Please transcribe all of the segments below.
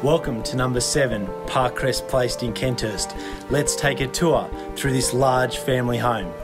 Welcome to number 7, Parkcrest Place in Kenthurst. Let's take a tour through this large family home.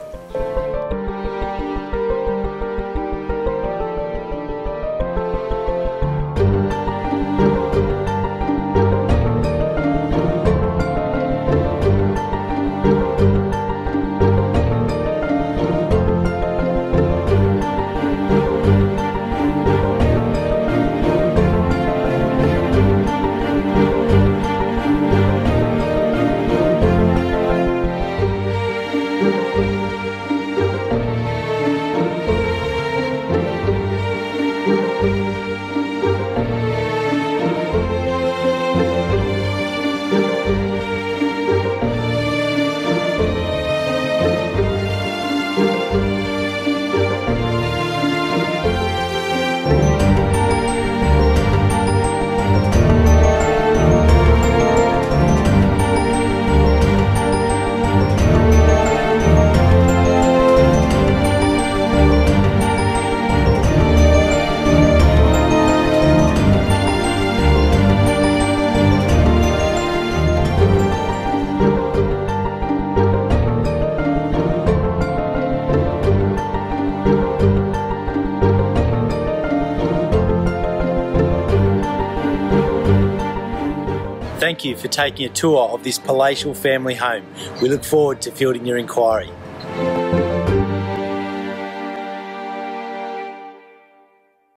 Thank you for taking a tour of this palatial family home. We look forward to fielding your inquiry.